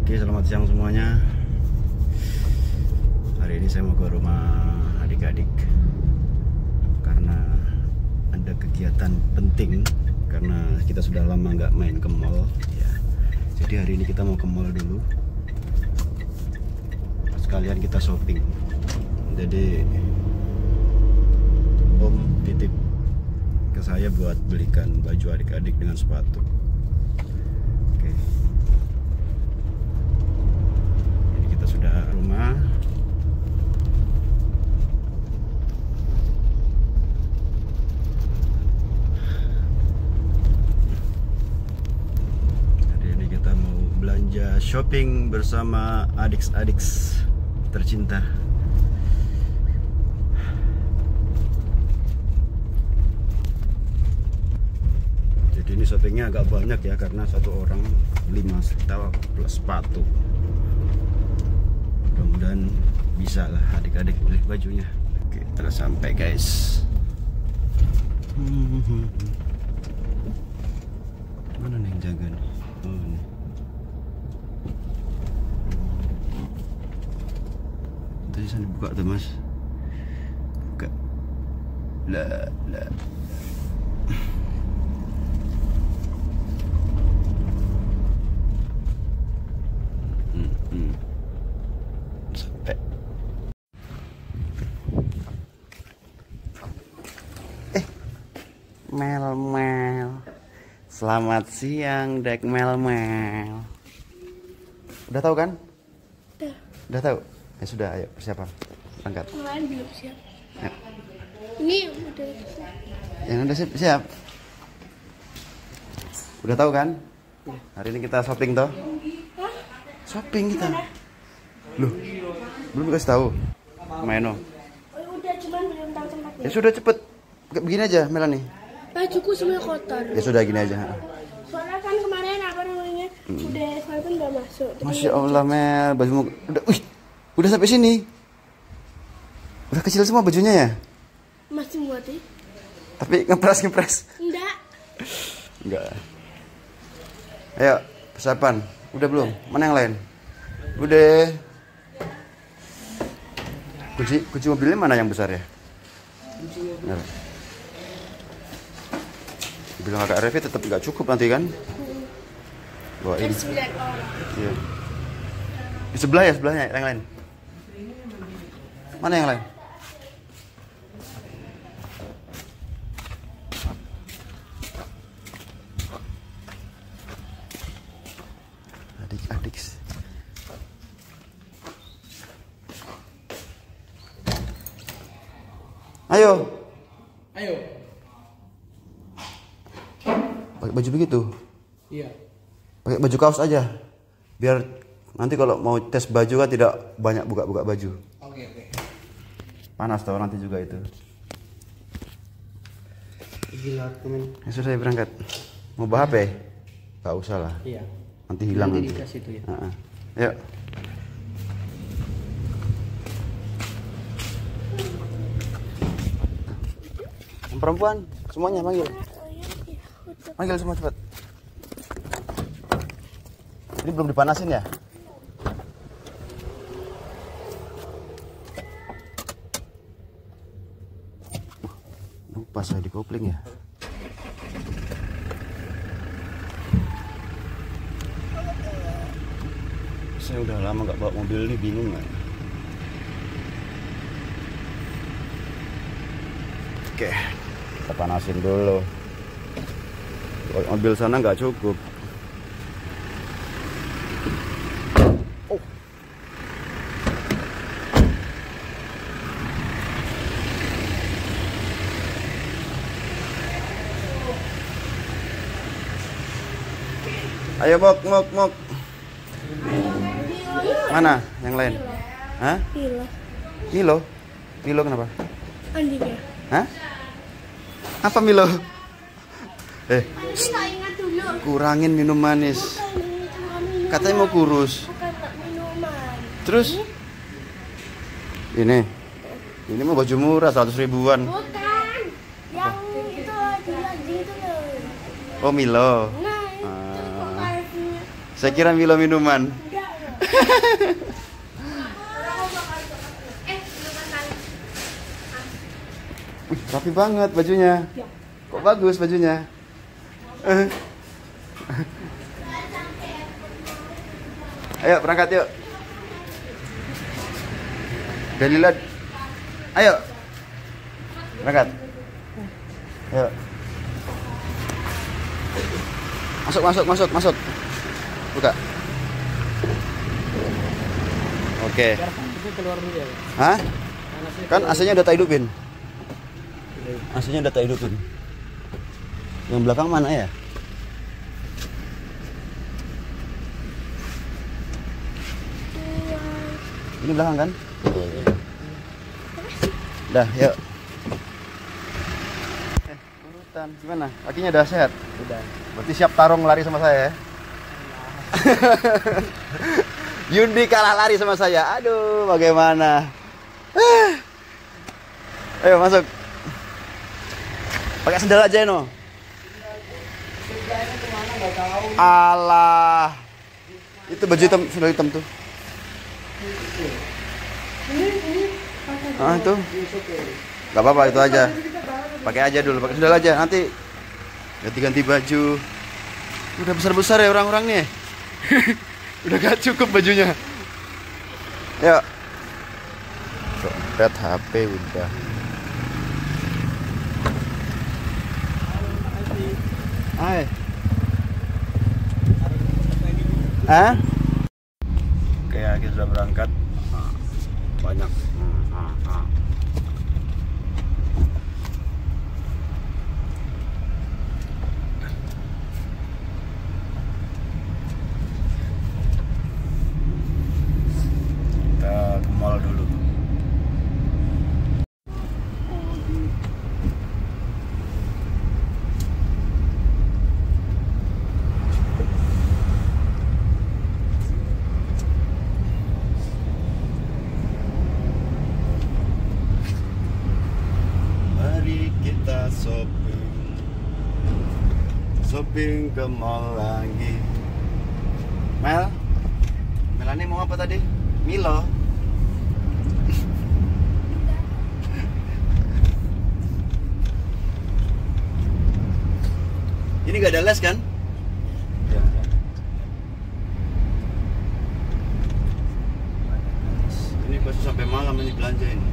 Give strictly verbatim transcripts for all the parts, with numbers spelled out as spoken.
Oke, selamat siang semuanya. Hari ini saya mau ke rumah adik-adik karena ada kegiatan penting, karena kita sudah lama nggak main ke mall ya. Jadi hari ini kita mau ke mall dulu, sekalian kita shopping. Jadi Om titip ke saya buat belikan baju adik-adik dengan sepatu. Oke, ini kita sudah rumah. Hari ini kita mau belanja shopping bersama adik-adik tercinta. Ini shoppingnya agak banyak ya, karena satu orang lima setel plus sepatu. Mudah-mudahan bisa lah adik-adik beli bajunya. Oke, telah sampai guys. Mana nih yang jaga nih? Oh, ini. Tadi sana dibuka tuh mas. Buka. Lah, lah. Mel-mel, selamat siang Dek Mel-mel. Udah tahu kan? Udah. Udah tahu? Ya sudah, ayo persiapan, angkat. Kemarin belum siap. Ya. Ini udah siap. Yang udah siap, siap. Udah tahu kan? Hari ini kita shopping toh? Hah? Shopping kita. Loh, belum kasih tahu. Maino. Oh, udah, cuman belum tahu tempatnya. Ya sudah cepet, begini aja Melanie. Bajuku semua kotor. Ya sudah gini aja. Soalnya kan kemarin apa namanya hmm. udah Falcon udah masuk. Masya Allah Mel, bajumu udah, wih, udah sampai sini. Udah kecil semua bajunya ya? Masih muat sih. Tapi ngepres ngepres. Enggak. Enggak. Ayo persiapan. Udah belum? Mana yang lain? Udah. Kunci kunci mobilnya mana yang besar ya? Kunci mobil. Nah. Bilang agak revi tetap nggak cukup nanti kan? Bawain. sembilan orang. Iya. Di sebelah ya, sebelahnya yang lain. Mana yang lain? Adik-adik. Ayo. Ayo. Pakai baju begitu? Iya. Pakai baju kaos aja. Biar nanti kalau mau tes baju kan tidak banyak buka-buka baju. Oke, oke. Panas tau nanti juga itu. Gila, temen. Ya sudah saya berangkat. Mau bawa H P? Gak usah lah. Iya. Nanti hilang Nanti nanti. dikasih itu ya. Uh-uh. Yuk. Yang perempuan semuanya panggil. Panggil semua cepat. Ini belum dipanasin ya? Lupa saya di kopling ya. Saya udah lama nggak bawa mobil ini, bingung nggak? Oke, kita panasin dulu. Kalau mobil sana nggak cukup. Oh. Ayo mok mok mok. Mana yang lain? Hah? Milo. Milo? Milo kenapa? Anjingnya. Hah? Apa Milo? Eh, Ingat dulu. kurangin minum manis. Katanya mau kurus. Bukan minuman. Terus? Ini. Ini mah baju murah seratus ribuan. Bukan. Yang itu di anjing itu loh. Oh Milo. Nah, itu kok Ah. Saya kira Milo minuman. enggak. Wih, rapi banget bajunya. Kok bagus bajunya? Eh. Ayo berangkat yuk. Dalila, ayo berangkat. Ayo. Masuk, masuk, masuk, masuk. Buka. Oke. Hah? Kan A C-nya udah tak hidupin. A C-nya udah tak hidupin. Yang belakang mana ya? Ini belakang kan? Dah, yuk. Eh, urutan gimana? Kakinya udah sehat? Udah. Berarti siap tarung lari sama saya ya? Yundi kalah lari sama saya. Aduh, bagaimana? Eh. Ayo masuk. Pakai sendal aja no. Alah. Itu baju hitam, sendal hitam tuh. Ah itu. Gak apa-apa itu aja. Pakai aja dulu, pakai sendal aja. Nanti ganti-ganti baju. Udah besar-besar ya orang-orang nih. Udah gak cukup bajunya. Yuk. Dompet, H P udah. Hai. Hah? Oke, kita sudah berangkat. Banyak. Kita ke mall dulu. Mari kita shopping, shopping ke mall lagi. Mel, Melani mau apa tadi? Milo. Ini gak ada les kan? Ya. Ini pasti sampai malam ini belanja ini.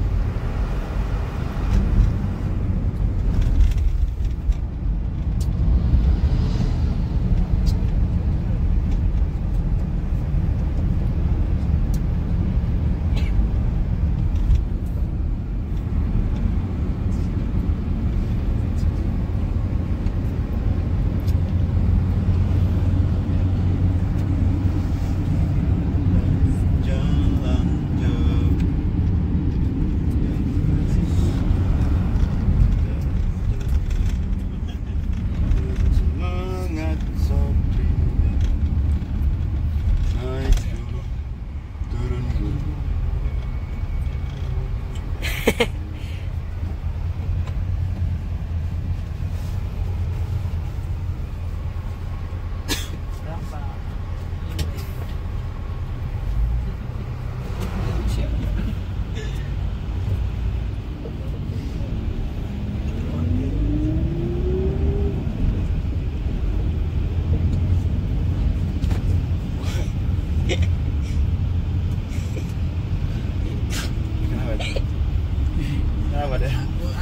Kenapa deh?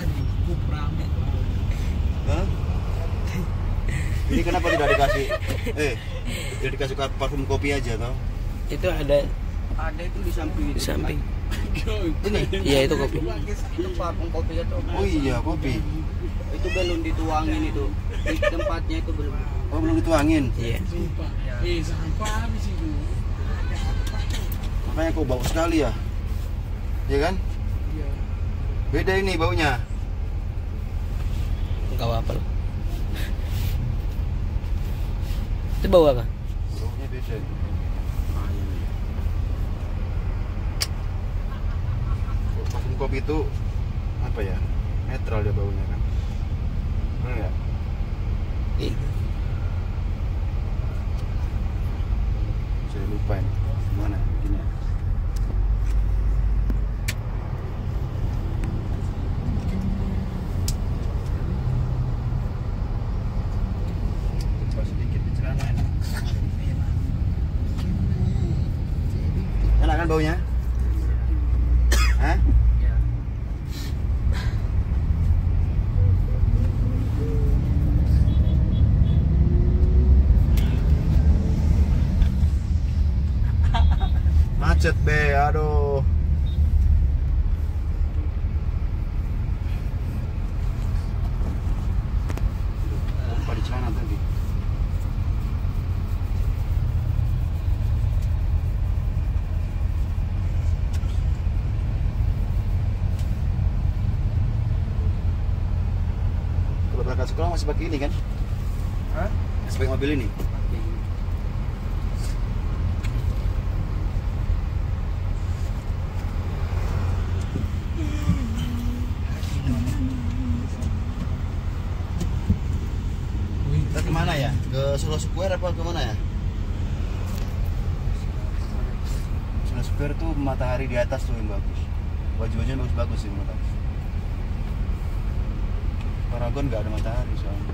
Hah? Ini kenapa tidak dikasih? Eh, tidak dikasih parfum kopi aja toh? Itu ada Ada itu di samping. di samping. Ini? Iya itu kopi. Itu parfum kopi itu. Oh iya, kopi. Itu belum dituangin itu. Di tempatnya itu belum. Oh, belum dituangin. Iya. Eh, sampah habis itu. Makanya kok bau sekali ya? Iya kan? Iya. Beda ini baunya. Enggak apa-apa loh. Itu bau apa? Baunya beda. Parfum kopi itu apa ya? Netral dia baunya kan? Benar nggak? Iya. Saya lupa ini. Gimana? Gini ya. Lupa sedikit di celana ini. Enak kan baunya? Hah? Ya. Macet be, aduh. Lupa di celana tadi. Kalau berangkat sekolah masih pakai ini kan? Hah? Masih pakai mobil ini? Kita kemana ya? Ke Solo Square apa kemana ya? Solo Square tuh matahari di atas tuh yang bagus. Baju-bajunya bagus-bagus sih menurut aku. Paragon nggak ada matahari soalnya.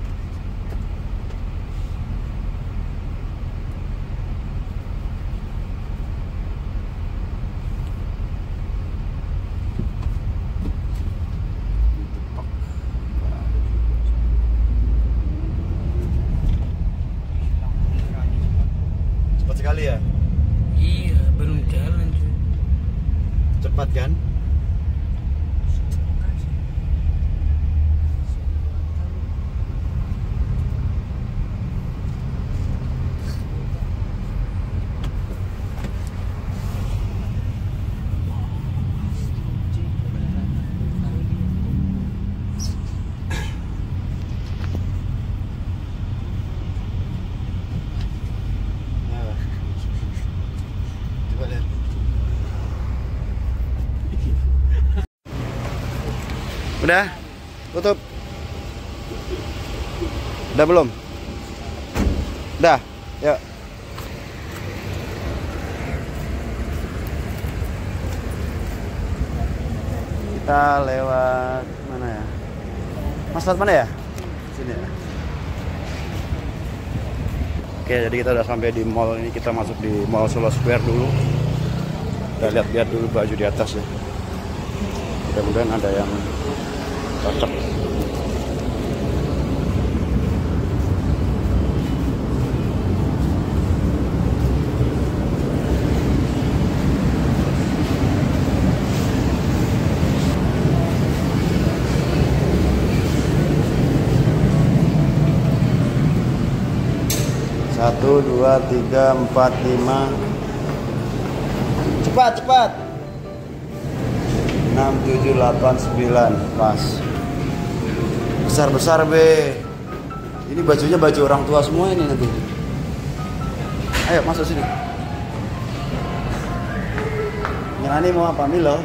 Cepat sekali ya? Iya, belum jalan cuy. Cepat kan? Nah. Coba lihat. Udah? Tutup? Udah belum? Udah? Yuk. Kita lewat mana ya? Mas lewat mana ya? Sini ya. Oke, jadi kita udah sampai di mall ini. Kita masuk di Mall Solo Square dulu. Kita lihat-lihat dulu baju di atas ya. Mudah-mudahan ada yang cocok. Satu, dua, tiga, empat, lima. Cepat, cepat. Enam, tujuh, delapan, sembilan. Pas. Besar-besar be. Ini bajunya baju orang tua semua ini nanti. Ayo masuk sini. Nyerani mau apa Milo?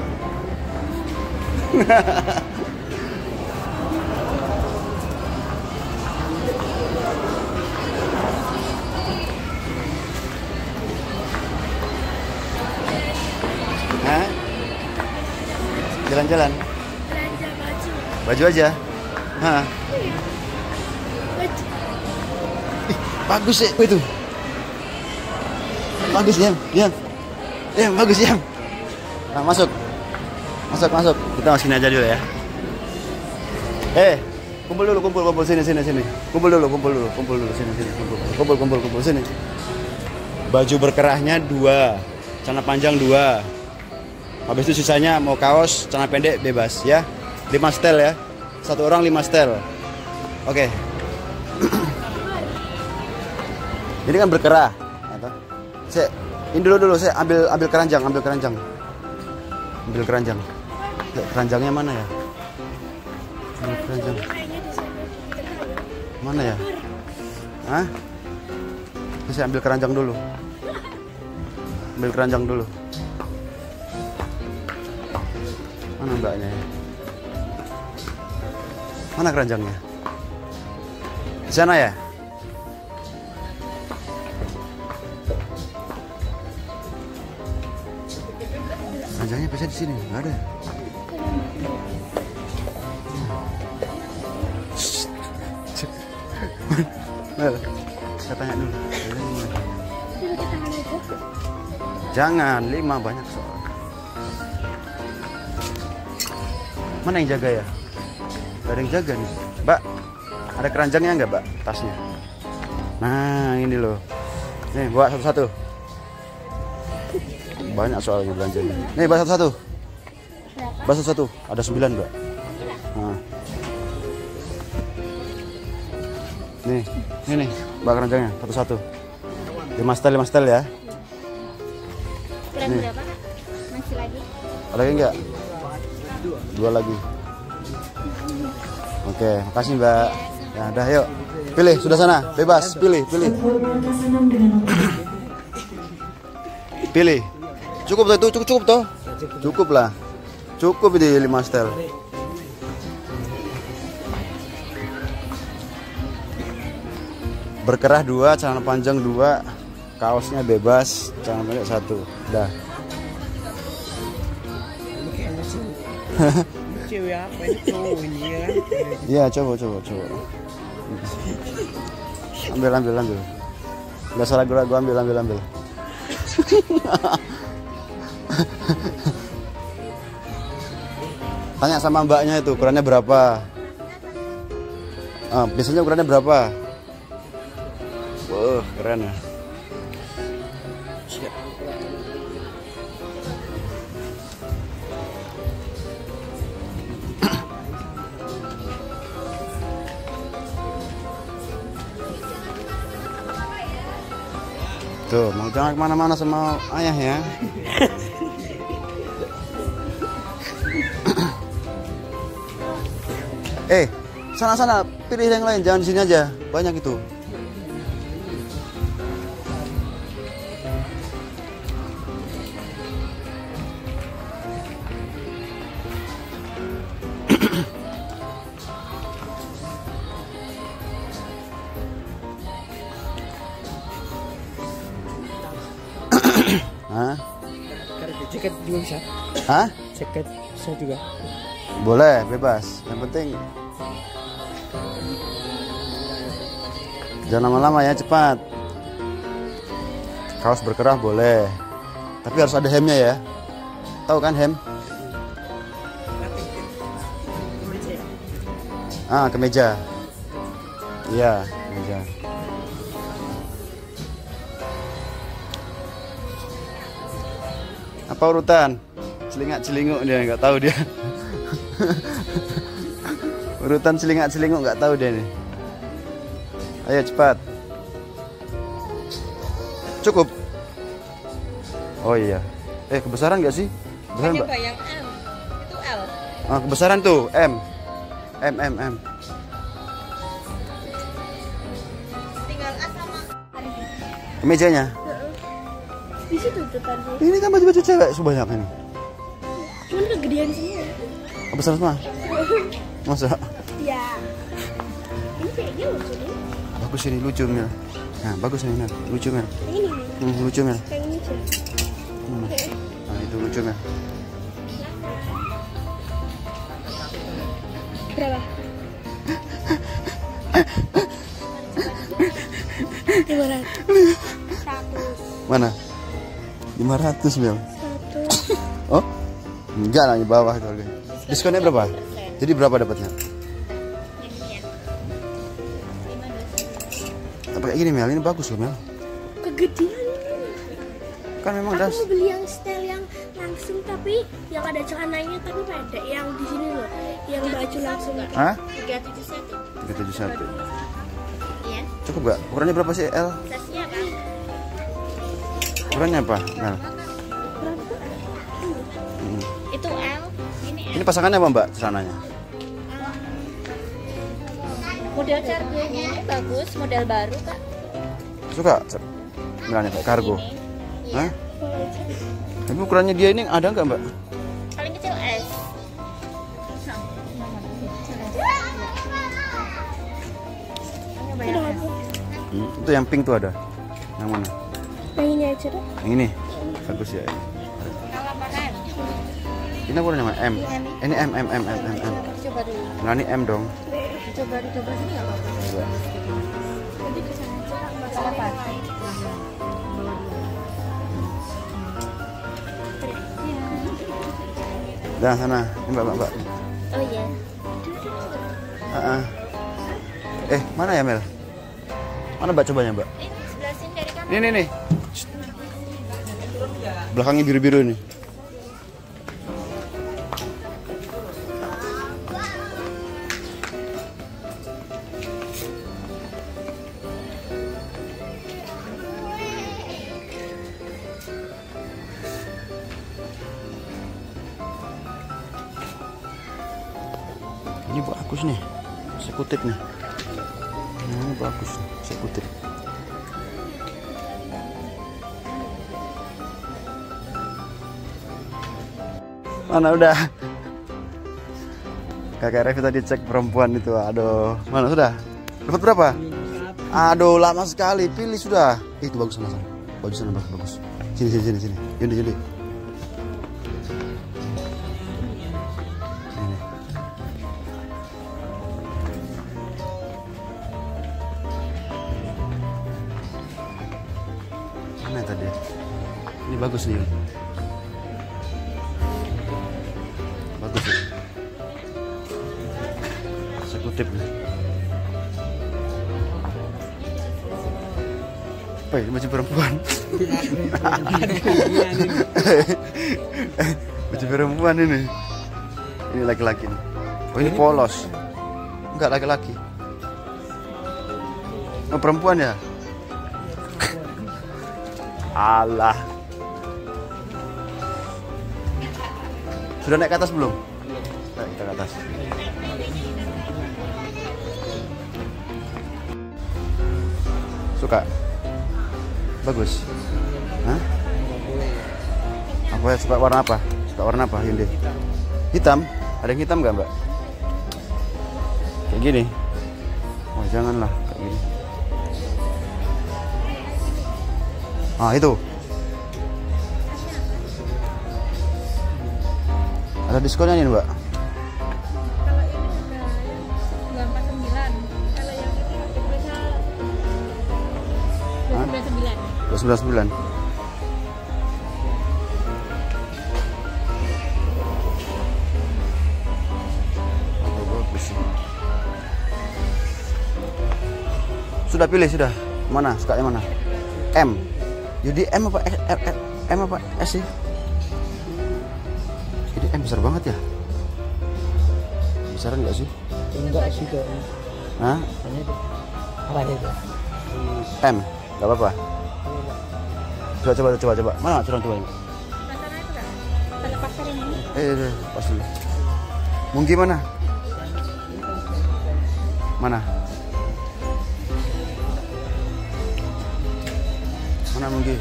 Hah? Jalan-jalan? Belanja baju. Baju aja? Hah? Iya. Baju. Ih, bagus ya itu. Bagus ya, ya. Ya, bagus ya. Nah, masuk. Masuk, masuk. Kita masukin aja dulu ya. Eh, kumpul dulu, kumpul, kumpul sini, sini, sini. Kumpul dulu, kumpul dulu, kumpul dulu sini, sini, kumpul. Kumpul, kumpul, kumpul sini. Baju berkerahnya dua, celana panjang dua. Habis itu sisanya mau kaos, celana pendek bebas ya. Lima setel ya. Satu orang lima setel. Oke. Ini kan berkerah. Saya ini dulu dulu saya ambil ambil keranjang, ambil keranjang. Ambil keranjang. Keranjangnya mana ya? Ambil keranjang. Kayaknya di sana. Mana ya? Hah? Saya ambil keranjang dulu. Ambil keranjang dulu. Mana mbaknya ya? Mana keranjangnya? Di sana ya? Keranjangnya biasa di sini, nggak ada. Mel, saya tanya dulu. Jangan, lima banyak soal. Mana yang jaga ya? Gak ada yang jaga nih. Mbak, ada keranjangnya nggak, Mbak? Tasnya. Nah, ini loh. Nih, bawa satu-satu. Banyak soalnya belanjanya. Nih, bawa satu-satu. Bawa satu-satu. Ada sembilan, Mbak. Nah. Nih, ini nih, Mbak keranjangnya satu-satu. Lima setel, lima setel ya. Kurang berapa, Kak? Masih lagi? Ada lagi enggak? Dua lagi. Oke, makasih Mbak. Ya, udah yuk. Pilih, sudah sana. Bebas, pilih, pilih. Pilih. Cukup tuh, itu cukup, cukup tuh. Cukup lah. Cukup di lima setel. Berkerah dua, celana panjang dua, kaosnya bebas, celana pendek satu. Dah. Cewek apa ini cowok ini ya? Iya, coba, coba, coba. Ambil, ambil, ambil. Nggak salah gue, gue ambil, ambil, ambil. Tanya sama mbaknya itu, ukurannya berapa? Ah, biasanya ukurannya berapa? Wah, keren ya. Tuh, mau jangan kemana-mana sama ayah ya. Eh, sana-sana, pilih yang lain, jangan di sini aja. Banyak itu. Hah? Jaket juga bisa. Hah? Jaket bisa juga. Boleh, bebas. Yang penting jangan lama-lama ya, cepat. Kaos berkerah boleh, tapi harus ada hemnya ya. Tahu kan hem? Ah, kemeja. Iya, kemeja. Apa urutan? Celingak-celinguk dia, nggak tahu dia. Urutan celingak-celinguk nggak tahu dia nih. Ayo cepat. Cukup. Oh iya. Eh, kebesaran nggak sih? Kebesaran, Mbak? Yang M. Itu L. Ah, kebesaran tuh M. M M M. Tinggal A sama Kemejanya. di situ tuh tadi. Ini kan baju-baju cewek sebanyak ini. Cuman kegedean semua. Besar semua. Masa? Ya. Ini kayaknya lucu nih. Bagus ini, lucu Mil. Nah, bagus ini, Mil. Lucu Mil. Yang ini nih. Hmm, lucu Mil. Kayak ini aja. Hmm. Nah, itu lucu Mil. Berapa? lima ratus. Satu. Mana? lima ratus Mil. Satu. Oh? Enggak lah, di bawah itu harganya. Diskonnya berapa? Jadi berapa dapatnya? Tapi kayak gini Mel, ini bagus loh Mel. Kegedean. Kan memang Aku das. mau beli yang style yang langsung tapi yang ada celananya tapi pendek, yang di sini loh, yang baju langsung. Hah? tiga tujuh satu. tiga tujuh satu. Iya. Cukup gak? Ukurannya berapa sih L? Size-nya kan? Ukurannya apa Mel? Hmm. Itu L, ini L. Ini pasangannya apa Mbak celananya? Model cargo-nya bagus, model baru Kak. Suka? Melanya kayak kargo. Ini. Hah? Tapi ukurannya dia ini ada nggak Mbak? Paling kecil S. Hmm, itu yang pink tuh ada. Yang mana? Yang ini aja deh. Yang ini. Bagus ya. Kalau pakai Ini apa namanya? M. Ini M M M M M M. Coba dulu. Nah ini M dong. Coba dicoba sini nggak apa-apa. Coba. Jadi kesana aja nggak apa-apa. Dah sana, ini mbak mbak. mbak. Oh iya. Uh -uh. Eh mana ya Mel? Mana mbak cobanya mbak? Ini sebelah sini dari kanan. Ini nih nih. Belakangnya biru-biru nih. Ini bagus nih, saya kutip nih. Ini bagus nih, saya kutip. Mana udah? Kakak Revi tadi cek perempuan itu, aduh. Mana sudah? Dapat berapa? Aduh, lama sekali. Pilih sudah. Eh, itu bagus sana sana. Bagus sana bagus bagus. Sini sini sini sini. Yaudah jadi. Mana tadi? Ini bagus nih. Bagus ya. Saya kutip nih. Apa ini baju perempuan? Baju perempuan ini. Ini laki-laki nih. Oh ini polos. Enggak laki-laki. Oh perempuan ya? Allah. Sudah naik ke atas belum? Naik kita ke atas. Suka? Bagus. Hah? Apa ya, suka warna apa? Suka warna apa Yunde? Hitam? Ada yang hitam nggak mbak? Kayak gini? Oh janganlah kayak gini. Ah itu. Ada diskonnya nih mbak? Kalau ini udah dua empat sembilan. Kalau yang ini harganya dua sembilan sembilan. dua sembilan sembilan. Oh, bagus. Sudah pilih sudah. Mana? Sukanya mana? M. Jadi M apa S, M, M apa S sih? Jadi M besar banget ya? Besaran nggak sih? Enggak sih kok. Hah? Hanya itu. Apa itu? M, nggak apa-apa. Coba coba coba coba. Mana curang coba ini? Pasarnya itu nggak? Kalau pasar yang ini. Eh, eh, eh, pas dulu. Mungkin mana? Mana? Mana mungkin?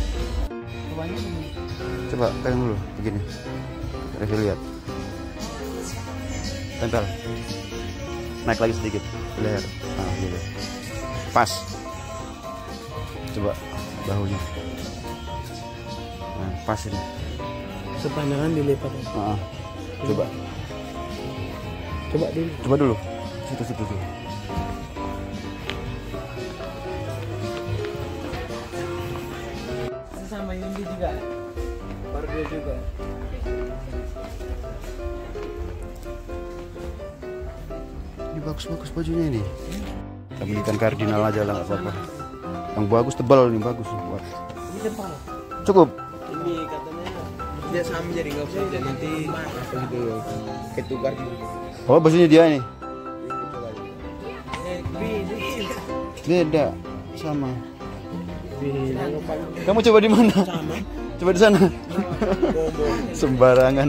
Coba pegang dulu begini. Review lihat. Tempel. Naik lagi sedikit leher. Nah, gitu. Pas. Coba bahunya. Nah, pas ini. Sepanjangan dilipat. Nah, coba. Coba dulu. Coba dulu. Situ situ situ. Sama Yundi juga. Baru dia juga. Ini bagus-bagus bajunya ini. Kita belikan kardinal aja lah, nggak apa-apa. Yang bagus tebal ini bagus buat. Ini tempal. Cukup. Ini katanya dia sama jadi nggak usah jadi nanti apa gitu ketukar gitu. Oh bajunya dia ini. Eh, Beda sama. Kamu coba di mana? sama. Coba di sana. Sembarangan.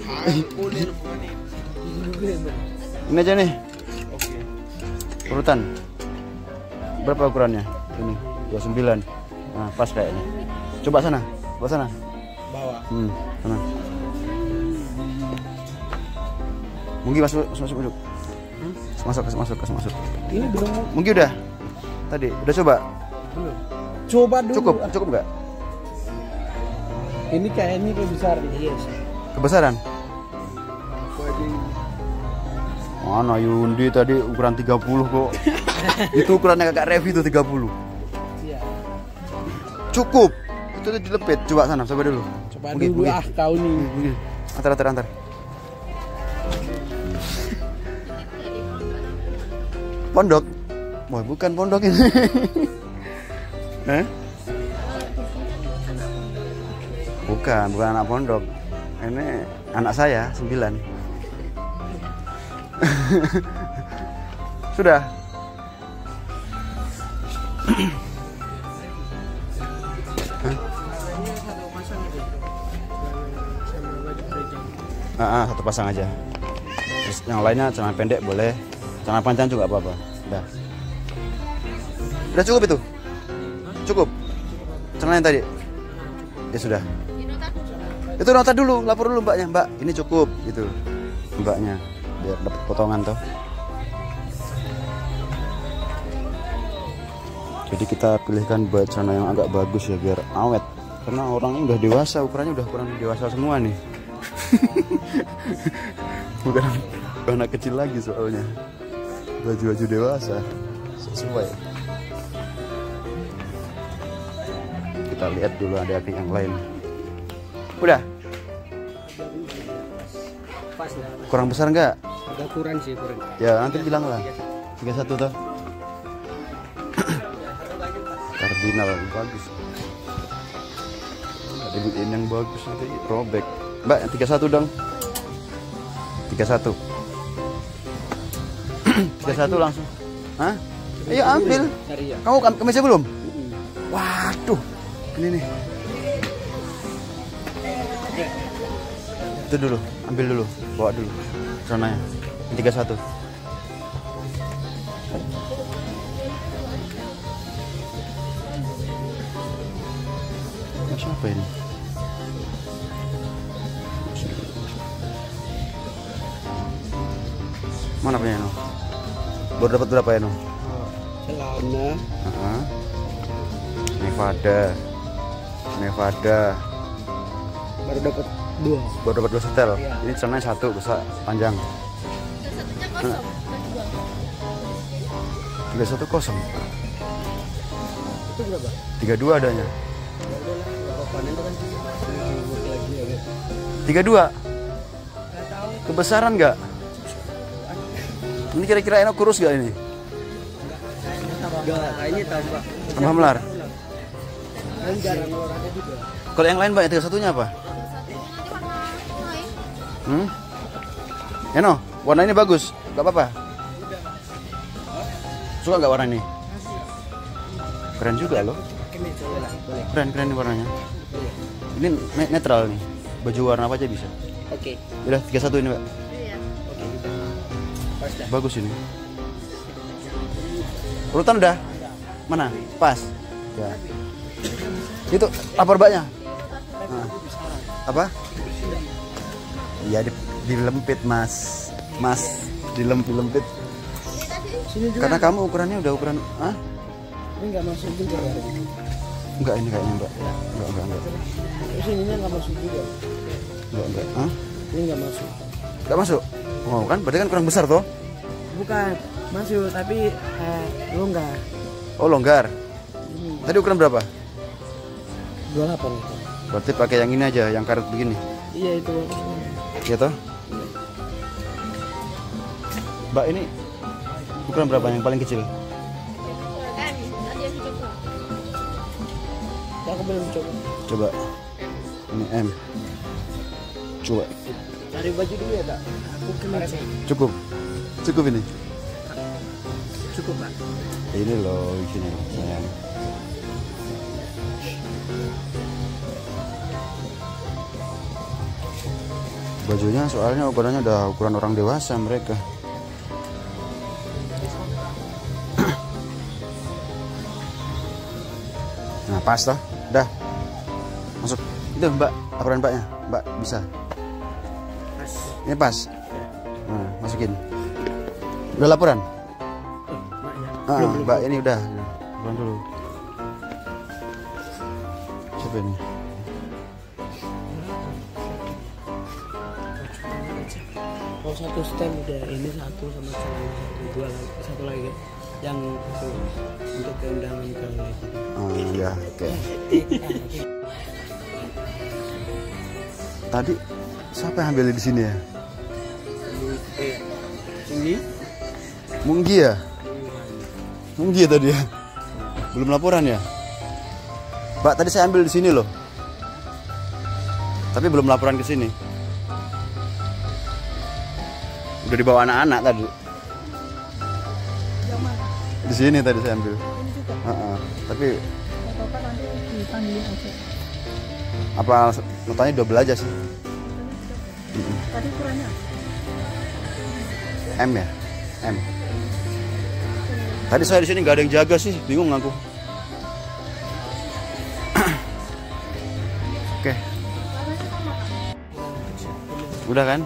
Ini aja nih. Urutan. Berapa ukurannya? Ini dua puluh sembilan. Nah, pas kayaknya. Coba sana. Coba sana. Bawah. Hmm, sana. Mungkin masuk masuk masuk. Masuk. Masuk masuk masuk masuk. masuk. Ini belum Mungkin udah. Tadi udah coba. belum. Coba dulu. Cukup, cukup enggak? Ini kayaknya lebih besar nih. Iya sih. Kebesaran? Mana Yundi tadi ukuran tiga puluh kok. Itu ukurannya kakak Revi itu tiga puluh. Iya. Cukup. Itu tuh dilepit. Coba sana, coba dulu. Coba Mungkin, dulu mungkin. ah kau nih. Antar, antar, antar. Pondok. Wah, bukan pondok ini. Eh? Bukan, bukan anak pondok. Ini anak saya, sembilan. Sudah. Ah, ah, satu pasang aja. Terus yang lainnya celana pendek boleh, celana panjang juga apa-apa. Udah. Udah cukup itu? Cukup. Celana yang tadi? Ya sudah. Itu nota dulu, lapor dulu mbaknya, mbak. Ini cukup gitu, mbaknya, biar dapat potongan toh. Jadi kita pilihkan buat celana yang agak bagus ya biar awet. Karena orangnya udah dewasa, ukurannya udah ukuran dewasa semua nih. bukan, bukan anak kecil lagi soalnya. Baju-baju dewasa sesuai. Kita lihat dulu ada yang lain. Udah? Pas lah. Kurang besar nggak? Agak kurang sih, kurang. Ya nanti bilang lah. tiga puluh satu tuh. Kardinal bagus. Ada bikin yang bagus nanti robek. Mbak, yang tiga puluh satu dong. tiga puluh satu. tiga puluh satu langsung. Hah? Ayo ambil. Kamu kemeja belum? Waduh. Ini nih. Itu dulu, ambil dulu, bawa dulu. Celananya. tiga puluh satu. Siapa ini? Mana punya Eno? Baru dapat berapa Eno? Celana. Uh-huh. Nevada, Nevada. Baru dapat dua. Baru dapat dua setel. Iya. Ini celananya satu besar panjang. Satunya kosong. Tiga satu kosong. Itu berapa? Tiga dua adanya. Panen itu kan lagi ya. Tiga dua. Kebesaran nggak? Ini kira-kira Eno kurus nggak ini? Enggak, kayaknya tambah. Tambah melar. Kan jarang olahraga juga. Kalau yang lain Mbak, yang tiga satunya apa? Hmm? Eno, warna ini bagus, nggak apa-apa. Suka nggak warna ini? Keren juga loh. Keren, keren nih warnanya. Ini ne- netral nih. Baju warna apa aja bisa. Oke. Udah tiga puluh satu ini Mbak. Iya. Pas dah. Bagus ini. Urutan udah? Mana? Pas. Ya. Itu lapor Mbaknya. Nah. Apa? Iya di, dilempit Mas. Mas dilempit-lempit. Karena kamu ukurannya udah ukuran, ah? Ini enggak masuk juga ya. Enggak ini kayaknya Mbak. Enggak, enggak, enggak. Terus ininya enggak masuk juga. Enggak, enggak. Hah? Ini enggak masuk. Enggak masuk? Oh kan berarti kan kurang besar toh? Bukan, masuk tapi eh, longgar. Oh longgar. Ini Tadi ukuran berapa? dua puluh delapan itu. Berarti pakai yang ini aja, yang karet begini. Iya itu. Iya toh? Mbak ini ukuran berapa yang paling kecil? Kan, tadi aku coba. Aku belum coba. Coba. Ini M. Coba. Cari baju dulu ya, Kak. Aku kemeja. Cukup. Cukup ini. Cukup, Pak. Ini loh, di sini loh, sayang. Bajunya soalnya ukurannya udah ukuran orang dewasa mereka. Nah pas toh, dah masuk. Itu Mbak, laporan Mbaknya, Mbak bisa. Pas. Ini pas. Nah, masukin. Udah laporan? Ah, Mbak ini udah. Laporan dulu. Siapa ini? Oh satu stand udah, ini satu sama celana satu, dua lagi, satu lagi yang khusus untuk keundangan ke Oh ya, oke. Tadi siapa yang ambil di sini ya? eh sini Munggi ya? Munggi ya tadi ya? Belum laporan ya? Mbak, tadi saya ambil di sini loh. Tapi belum laporan ke sini. Udah dibawa anak-anak tadi. Di sini tadi saya ambil. Uh-uh. Tapi apa notanya double aja sih? Tadi ukurannya M ya? M. Tadi saya di sini nggak ada yang jaga sih, bingung aku. Oke. Udah kan?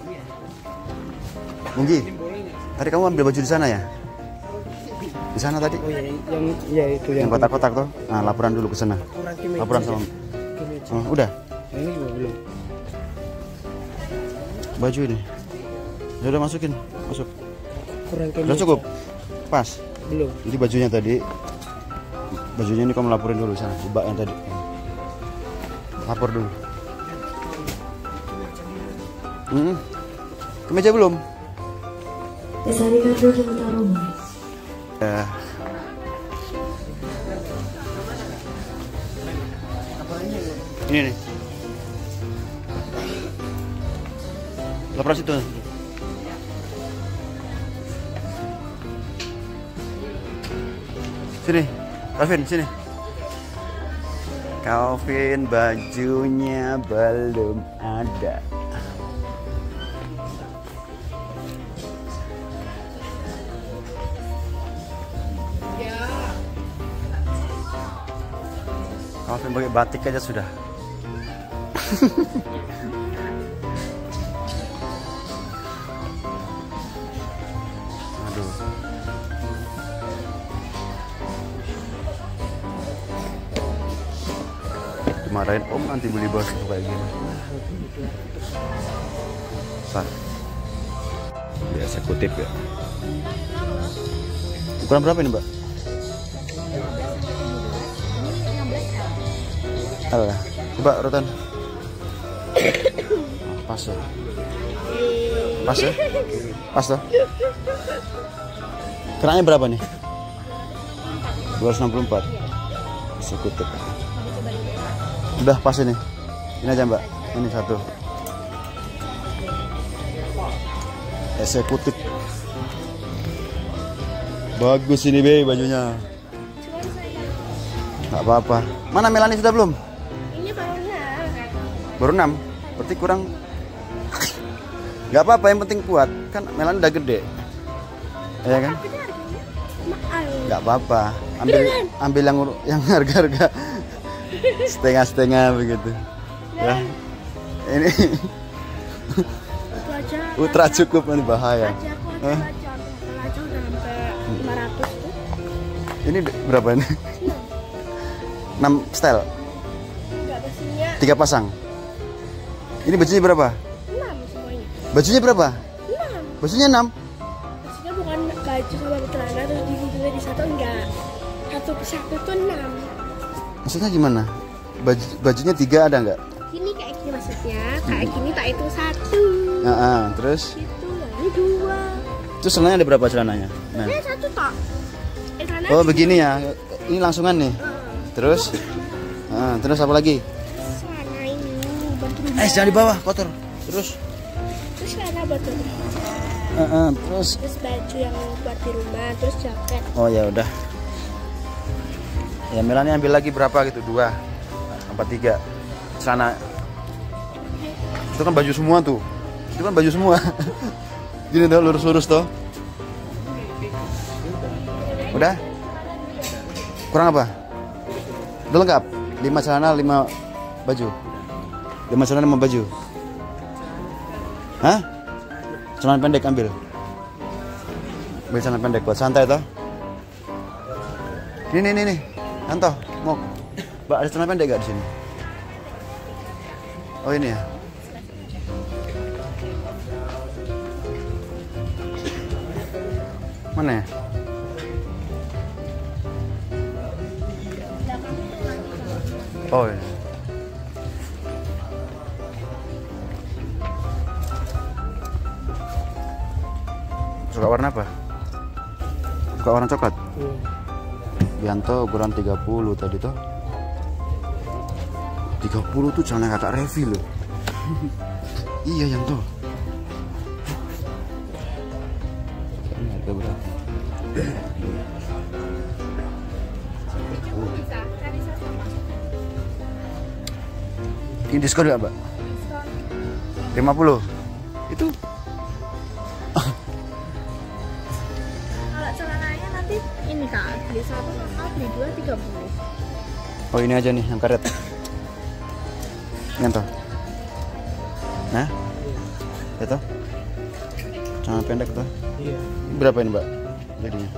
Mungkin. Tadi kamu ambil baju di sana ya? Di sana tadi? oh ya yang ya itu Yang kotak-kotak tuh. Nah, laporan dulu ke sana. Laporan sama. Oh, udah. Ini juga belum. Baju ini. Ya udah masukin, masuk. Kurang Udah cukup? Pas. Belum. Jadi bajunya tadi, bajunya ini kamu laporin dulu sana, ubah yang tadi. Lapor dulu. Hmm. Kemeja belum? Ya. Ini nih. Laporan situ. Sini, Calvin, sini. Calvin, bajunya belum ada. Calvin pakai batik aja sudah. Aduh. Dimarahin om nanti beli bos kayak gini. Sah. Biasa kutip ya. Ukuran berapa ini, Mbak? L ya? Coba rotan. Pas ya? Pas ya? Pas tuh? Kenanya berapa nih? dua ratus enam puluh empat. Bisa kutip. Udah pas ini. Ini aja Mbak. Ini satu. Eksekutif. Bagus ini Be bajunya. Gak apa-apa. Mana Melani sudah belum? ini baru enam. Baru enam. Berarti kurang. Gak apa-apa yang penting kuat. Kan Melani udah gede. Iya kan? Tapi harganya mahal. Gak apa-apa. Ambil ambil yang yang harga-harga setengah-setengah begitu. Ya. Ini Itu aja. ultra cukup ini bahaya. Aja aku aja Hah? baca. Aja udah sampai lima ratus tuh. Ini berapa ini? enam style, Enggak besinya tiga pasang. Ini bajunya berapa? enam semuanya. Bajunya berapa? enam. Bajunya enam. Maksudnya bukan baju sama celana terus di situ di satu enggak. Satu satu tuh enam. Maksudnya gimana? Baju, bajunya tiga ada nggak? Ini kayak gini maksudnya. Kayak gini tak itu satu. Nah, ah, terus? Itu ini dua. Terus celananya ada berapa celananya? Nah. Ini satu tak. Eh, celana Oh di begini ya? Ini langsungan nih. sini. Terus? Ah, terus apa lagi? Celana ini bantu rumah. Eh jangan di bawah kotor. Terus? Terus celana bantu rumah. Ah, ah, terus? Terus baju yang buat di rumah. Terus jaket. Oh ya udah. Ya Melani ambil lagi berapa gitu? Dua, apa tiga? Celana. Itu kan baju semua tuh. Itu kan baju semua. Gini tuh lurus-lurus tuh. Udah? Kurang apa? Udah lengkap? lima celana, lima baju. lima celana, lima baju. Hah? Celana pendek ambil. Ambil celana pendek buat santai toh. Ini nih nih. Anto, mau Mbak ada celana pendek gak di sini? Oh ini ya. Mana ya? Oh iya. Suka warna apa? Suka warna coklat? Iya. Bianto ukuran tiga puluh tadi tuh. tiga puluh tuh celana kakak Revi loh. Iya yang tuh. Ini harga berapa? Ini diskon nggak, Mbak? lima puluh. Itu Kalau celananya nanti ini kak, beli satu normal, beli dua tiga puluh. oh ini aja nih yang karet. Ini toh. Nah. Itu. Celana pendek tuh. Iya. Berapa ini, Mbak? Jadinya.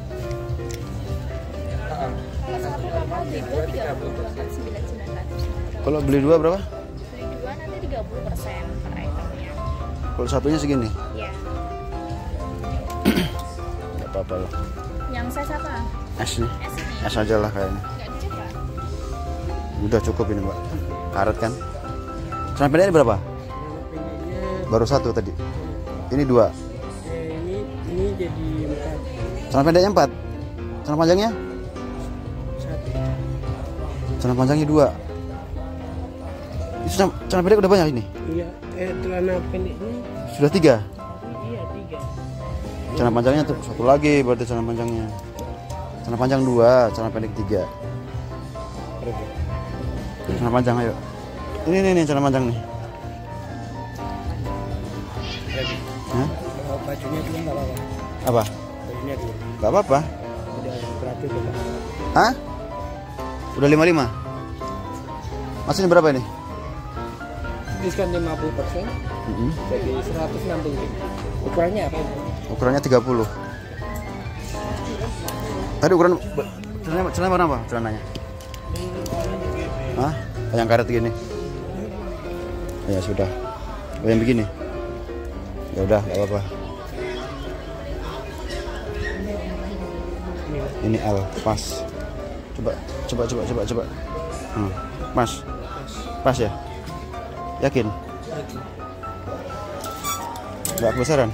Kalau satu normal beli dua tiga puluh, empat sembilan sembilan ratus. Kalau beli dua berapa? Beli dua nanti tiga puluh persen per itemnya. Kalau satunya segini. Iya. Enggak apa-apa lah. Yang size apa? S nih. S ini. S aja lah kayaknya. Nggak dicek Pak? Udah cukup ini, Mbak. Karet kan? Celana pendek ini berapa? Pendeknya Baru satu tadi. Ini dua. eh, ini ini jadi empat Celana pendeknya empat. Celana panjangnya? satu. Celana panjangnya dua. Itu celana, celana pendek udah banyak ini. Iya. Eh celana pendeknya Sudah tiga. iya tiga. Celana panjangnya tuh satu lagi berarti celana panjangnya. Celana panjang dua, celana pendek tiga. Celana panjang ayo. Ini nih, nih celana panjang nih. Hah? Oh, bajunya juga nggak apa-apa. Apa? Bajunya dulu. Gak apa-apa. Udah teratur udah. Hah? Udah lima puluh lima. Mas ini berapa ini? Diskon lima puluh persen Mm-hmm. jadi seratus enam puluh. Ukurannya apa? Ukurannya tiga puluh. Tadi ukuran celana celana warna apa celananya? Hah? Yang karet gini. Ya sudah. Oh, yang begini. Ya udah, enggak apa-apa. Ini L pas. Coba coba coba coba coba. Hmm. Mas. Pas ya? Yakin? Enggak kebesaran?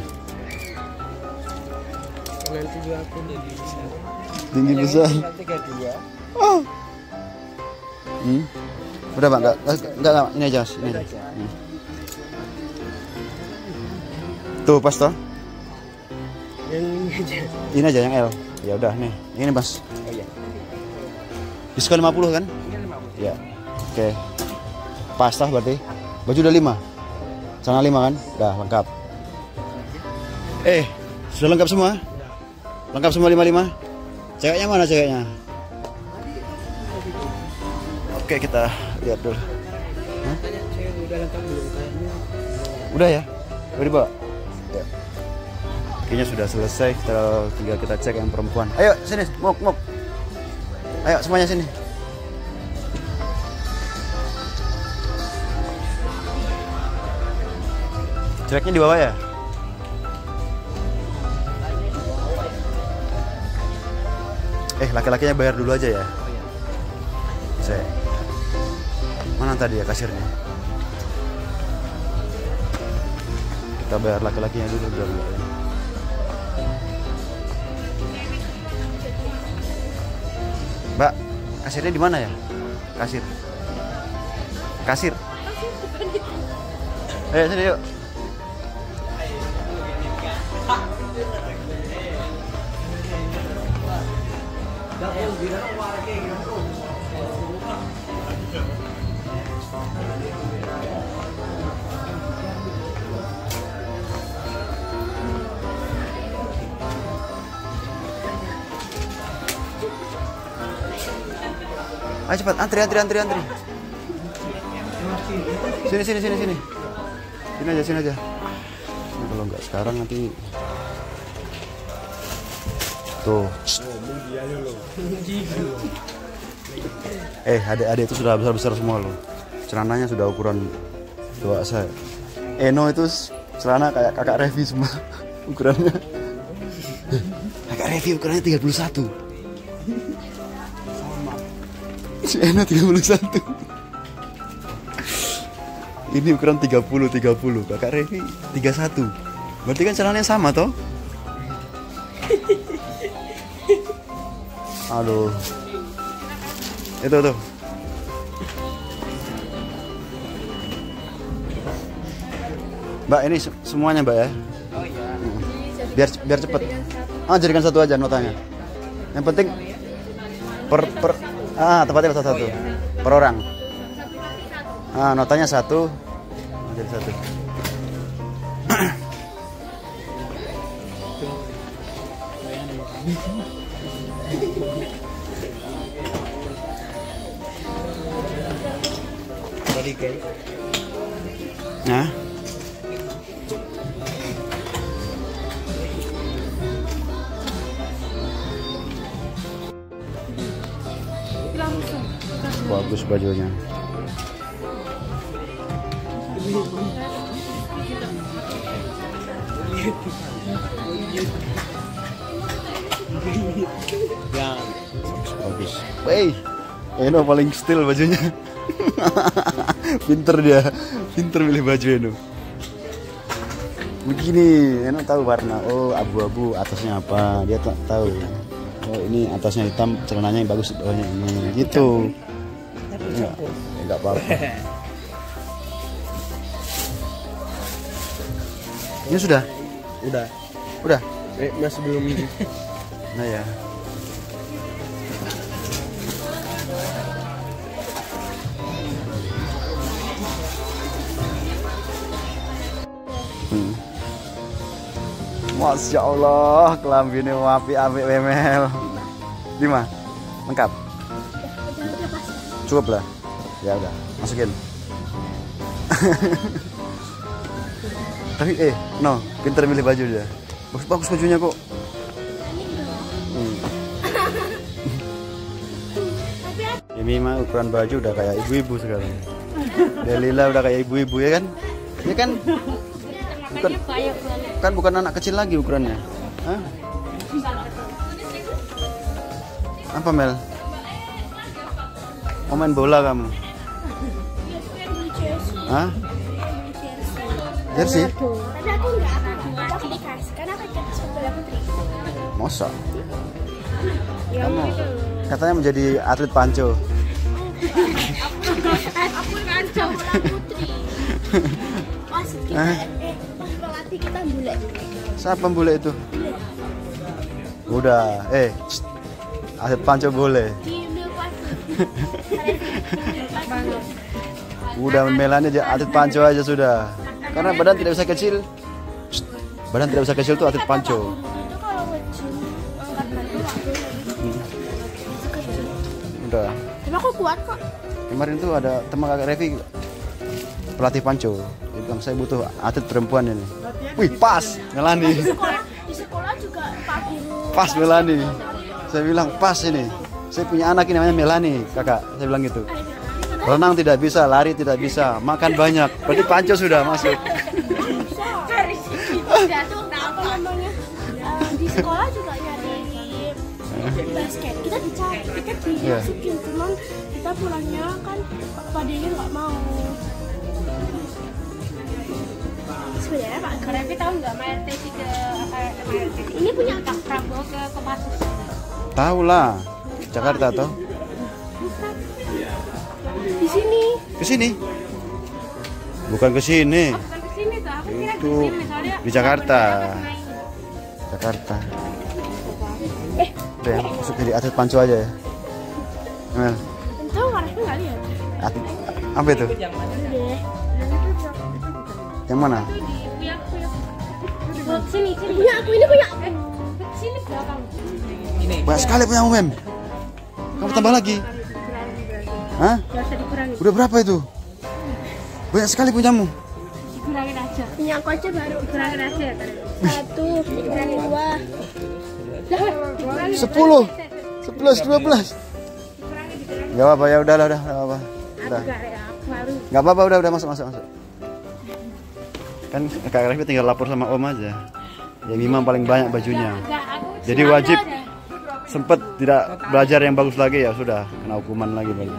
Nanti juga aku jadi besar. Tinggi besar. tiga puluh dua. Oh. Hmm. Udah, Pak, enggak, enggak, enggak, ini aja, Mas. Ini aja. Hmm. Tuh, pas toh. Yang ini aja. Ini aja yang L. Ya udah nih. Ini, Mas. Oh iya. Diskon lima puluh kan? Ini lima puluh. Ya. Oke. Pas toh berarti. Baju udah lima. Celana lima kan? Udah lengkap. Eh, sudah lengkap semua? Lengkap semua lima lima? Ceweknya mana ceweknya? Oke, kita lihat dulu. Hah? Saya udah lengkap belum kayaknya. Udah ya? Udah dibawa? Ya. Kayaknya sudah selesai, kita tinggal kita cek yang perempuan. Ayo sini, ngok ngok. Ayo semuanya sini. Ceknya di bawah ya? Eh, laki-lakinya bayar dulu aja ya. Cek. Mana tadi ya kasirnya? Kita bayar laki-lakinya dulu biar enggak ya. Mbak, kasirnya di mana ya? Kasir. Kasir. Ayo sini yuk. Ayo cepat, antri, antri, antri, antri. Sini, sini, sini, sini. Sini aja, sini aja. Ini kalau nggak sekarang nanti. Tuh. Eh, adik-adik itu sudah besar-besar semua loh. Celananya sudah ukuran dua saya. Eno itu celana kayak kakak Revi semua ukurannya. Revi ukurannya tiga puluh satu. Si Eno tiga puluh satu. Ini ukuran tiga puluh tiga puluh. Kakak Revi tiga puluh satu. Berarti kan celananya sama toh? Aduh. Itu tuh. Mbak, ini semuanya Mbak ya? Oh iya. Biar biar cepet. Ah, jadikan satu aja notanya. Yang penting per per ah tempatnya satu satu per orang. Ah, notanya satu. Jadi satu. Tadi kayak Nah. Bagus bajunya. ya Bagus. Wey, Eno paling style bajunya. Pinter dia, pinter milih baju Eno. Begini, Eno tahu warna. Oh, abu-abu, atasnya apa? Dia tak tahu. Oh, ini atasnya hitam, celananya yang bagus, bawahnya ini. Gitu. Ya, enggak apa-apa. Ini sudah? udah Udah? eh, masih belum. Nah ya. Hmm. Masya Allah, kelambine apik-apik wemel. Lima, lengkap. Cukup lah. Ya udah, masukin. Tapi eh, no, pinter milih baju dia. Bagus bagus bajunya kok. Hmm. Ini mah ukuran baju udah kayak ibu-ibu sekarang. Delila udah kayak ibu-ibu ya kan? Ya kan? Bukan, kan bukan anak kecil lagi ukurannya. Hah? Apa Mel? Mau main bola kamu? Hah? Jersey? Tapi aku enggak, aku dikasih karena aku jadi sebelah putri. Masa? Ya Kamu katanya menjadi atlet panco. aku kan sebelah putri. Pas kita eh pas pelatih kita bule. Siapa bule itu? Udah, eh, cst, atlet panco boleh. Di pas. Udah Melani aja atlet panco aja sudah. Karena badan tidak bisa kecil. Cst, badan tidak bisa kecil tuh atlet panco. Itu kalau ngejim angkat badan Udah. tapi aku kuat kok. Kemarin tuh ada teman kakak Revi pelatih panco. Dia bilang saya butuh atlet perempuan ini. Wih pas Melani. Di sekolah, di sekolah juga Pak Guru. Pas Melani. Saya bilang pas ini. Saya punya anak ini namanya Melani kakak. Saya bilang gitu. Renang tidak bisa, lari tidak bisa, makan banyak. Berarti panco sudah masuk. Dari sini jatuh apa namanya? Eh, di sekolah juga nyari basket. Kita dicari, kita dimasukin, cuman kita pulangnya kan Pak Deni nggak mau. Sebenarnya Pak Revi tahu nggak M R T sih ke apa M R T? Ini punya Kak Prabowo ke Kopassus. Tahu lah, Jakarta toh. Di sini. Ke sini? Bukan ke sini. Bukan ke sini tuh, aku kira Itu di sini soalnya. di Jakarta. Jakarta. Eh, Udah ya, masuk jadi atlet panco aja ya. Mel, tahu Revi nggak lihat? atlet, apa itu? Udah. Yang mana? Sini, sini. Punya aku, ini punya aku. Sini belakang. Banyak sekali punya Mem. Kamu tambah lagi? Hah? Gak usah dikurangi. Udah berapa itu? Banyak sekali punyamu. Dikurangin aja. Punya aku aja baru. Dikurangin aja ya kalian. Satu, dikurangin dua. Sepuluh, sebelas, dua belas. Gak apa-apa ya, udah lah, udah, gak apa-apa. Udah. Gak apa-apa, udah, udah masuk, masuk, masuk. Kan Kak Revi tinggal lapor sama Om aja. Yang Mima paling banyak bajunya. Enggak, aku Jadi wajib sempet tidak belajar yang bagus lagi ya sudah kena hukuman lagi balik.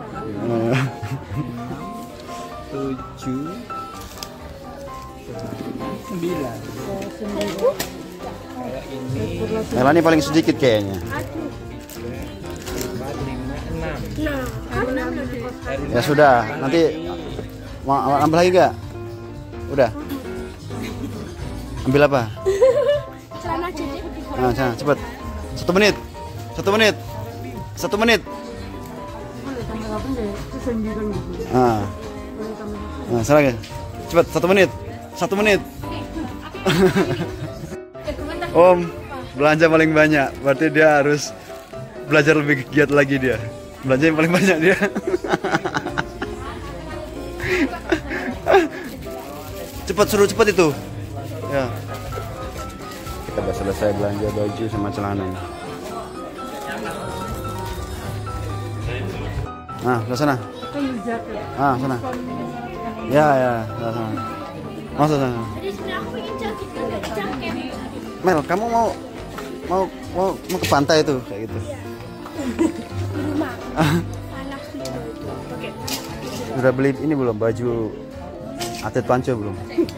tujuh sembilan kayak ini Melani paling sedikit kayaknya. empat lima enam. Nah, kan enam udah dikosong. Ya sudah, nanti mau ambil lagi gak? Udah. Ambil apa? Celana jadi Nah, sana, cepet. Satu menit. Satu menit. Satu menit. Nah, nah sana lagi. Cepet, satu menit. Satu menit. Om, belanja paling banyak. Berarti dia harus belajar lebih giat lagi dia. Belanja yang paling banyak dia. Cepat, suruh cepat itu. Ya. Kita udah selesai belanja baju sama celana. Nah, ke sana. Ah, sana. Ya, ya, ke sana. Masuk sana. Jadi sebenarnya aku pengen jaket kan nggak ada jaket. Mel, kamu mau mau mau mau ke pantai itu kayak gitu. Di rumah. Panas gitu itu. Pakai Sudah beli ini belum baju atlet panco belum?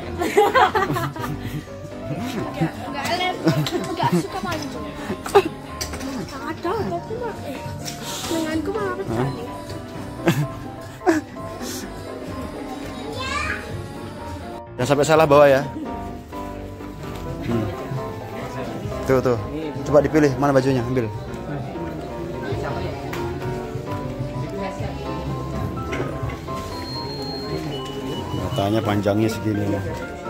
Enggak lem, enggak suka panjang. Ada, tapi mah eh lenganku malah pecah. Jangan sampai salah bawa ya. Hmm. Tuh tuh, coba dipilih mana bajunya, ambil. Tanya panjangnya segini loh.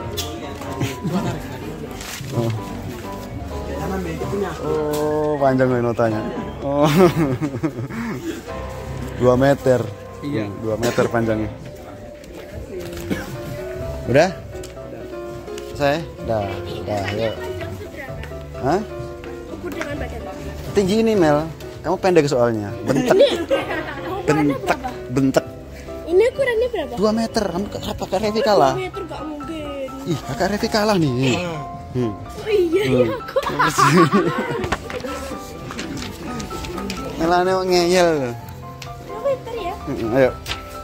Oh. Oh, panjang loh notanya. Oh. dua meter. Iya, dua meter panjangnya. Udah? Saya? Dah, dah, yuk. Hah? Ukur dengan badan. Tinggi ini Mel. Kamu pendek soalnya. Bentek. Bentek, bentek. Ini ukurannya berapa? dua meter. Kamu kakak Revi kalah. dua meter gak mungkin. Ih, kakak Revi kalah nih. Hmm. Oh iya, iya aku. Melani mau ngeyel. dua meter ya? Hmm, ayo.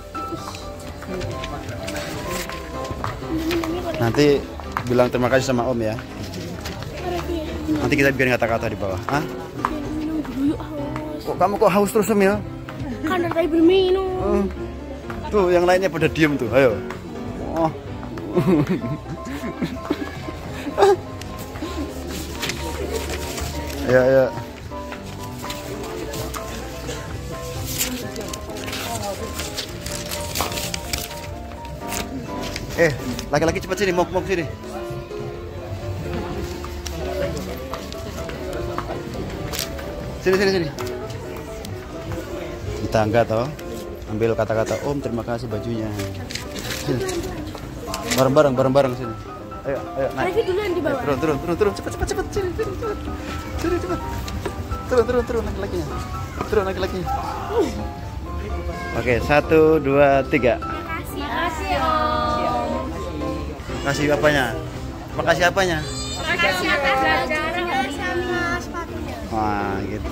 Nanti bilang terima kasih sama Om ya. Nanti kita bikin kata-kata di bawah. Hah? Minum dulu yuk, haus. Kok kamu kok haus terus Mil? Kan dari tadi berminum. Hmm. Tuh yang lainnya pada diem tuh. Ayo. Oh. Ayo, ayo. Eh, laki-laki cepat sini, mau mau sini. Sini, sini, sini. Di tangga toh. Ambil kata-kata Om, terima kasih bajunya. Sini. Bareng-bareng, bareng-bareng sini. Ayo, ayo naik. Revi duluan di bawah. Turun, turun, turun, turun, cepat, cepat, cepat, sini, turun, turun, turun, cepat, turun, turun, turun, laki-lakinya, turun laki-lakinya. Oke, satu, dua, tiga. Makasih, makasih Om. Kasih apanya? Makasih apanya? Makasih atas belajarnya sama sepatunya. Wah, gitu.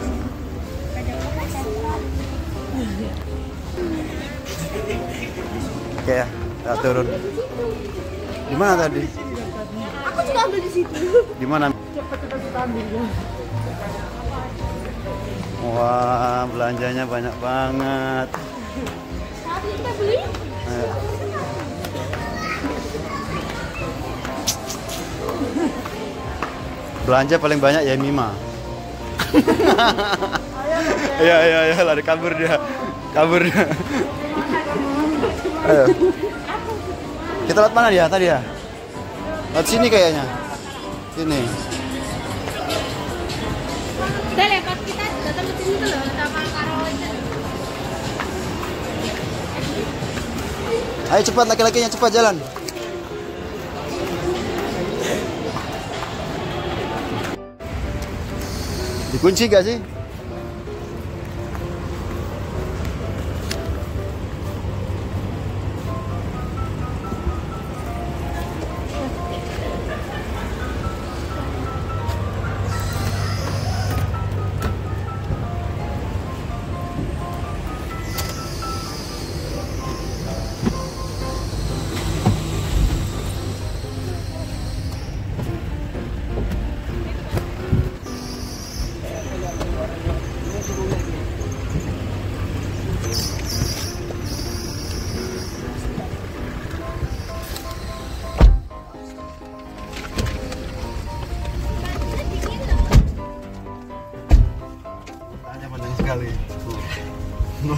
Oke ya, kita turun. Di mana tadi? Aku juga ambil di situ. Di mana? Wah, belanjanya banyak banget. Saatnya kita beli. Ayo. Belanja paling banyak ya Mima. Iya iya iya lari kabur dia. Kabur dia. Ayo. Kita lewat mana dia tadi ya? Lewat sini kayaknya. Sini. Udah lewat kita datang ke sini tuh loh sama Karo. Ayo cepat laki-lakinya cepat jalan. Dikunci gak sih?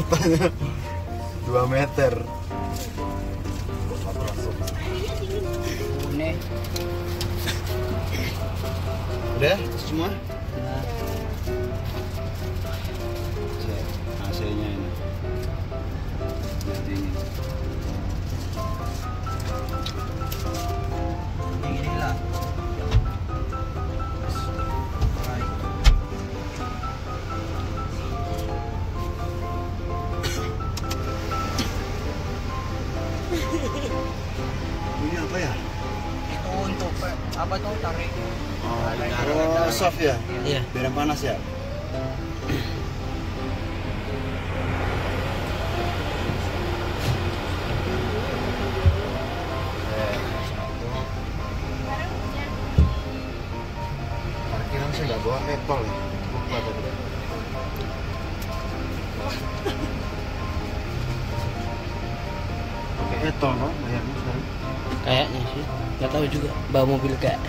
katanya dua meter. Ini Udah semua? nah, A C-nya ini. Seperti ini. ini lah. Ini apa ya? Itu untuk apa tuh tarik? Oh, soft ya? Iya. Biar yang panas ya? Parkiran saya nggak bawa Apple ya? Lupa tadi. Pakai Apple kok bayarnya sekarang? Kayaknya sih. Nggak tahu juga. Bawa mobil gak?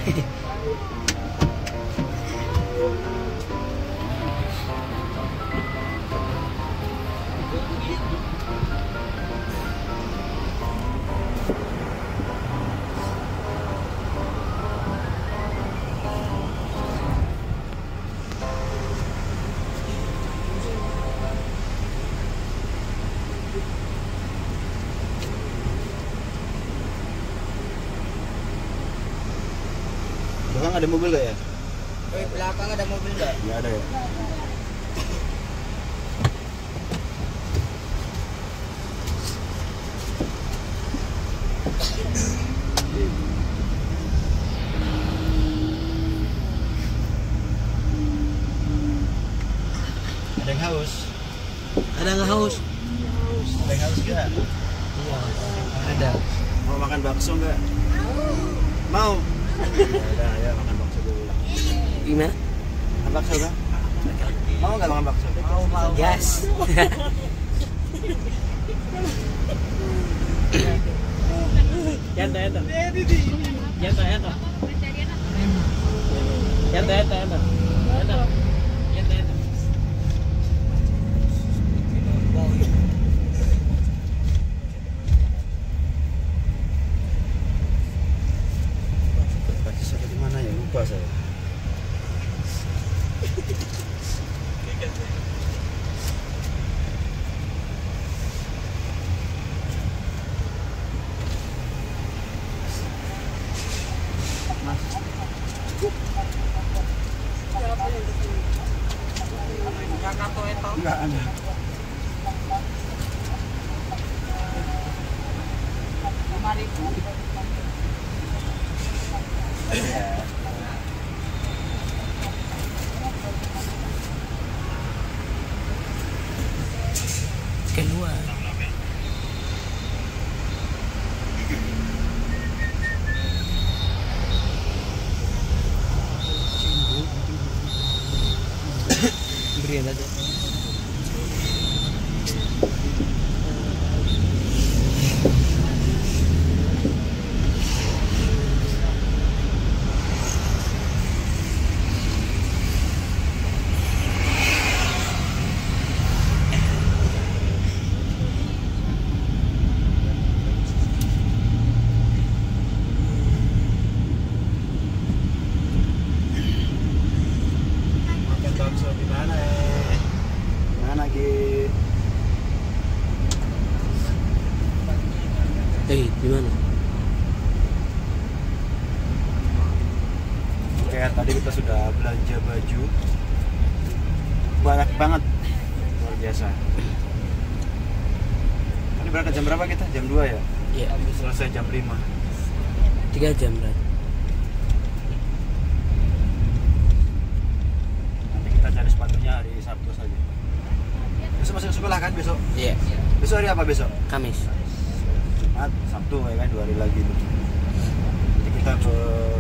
Belakang ada mobil nggak ya? Di belakang ada mobil nggak? Nggak ada ya? Ada yang haus? Ada nggak haus? Ada yang haus nggak? Iya. Ada. Mau makan bakso nggak? Mau? Ya udah, ya makan bakso dulu. Gimana? Makan bakso kan? Mau nggak makan bakso? Mau mau. Gas. Yanto, yanto. Yanto, yanto. Yanto, yanto, yanto. Yanto. Yanto, yanto. Kasih saya di mana ya? Lupa saya. Enggak ada. Keluar. Berian aja. Makan bakso di mana? Mana Ki? Eh, di mana? Oke, tadi kita sudah belanja baju. Banyak banget. Luar biasa. Ini berangkat jam berapa kita? Jam dua ya? Iya. Selesai jam lima. Tiga jam berarti. Nanti kita cari sepatunya hari Sabtu saja. Besok masuk sekolah kan besok? Iya. Besok hari apa besok? Kamis. Jumat, Sabtu ya kan, dua hari lagi tuh. Jadi kita ke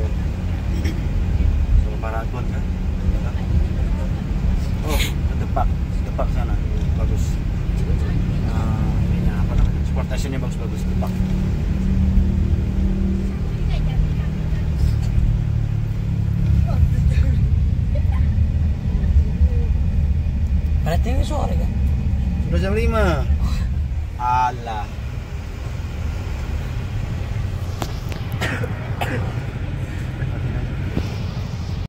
ke Paragon kan? Oh, ke Depak, Depak sana, bagus. Nah, ininya apa namanya? Transportationnya bagus-bagus, Depak. Berarti ini sore kan? Udah jam lima. Alah.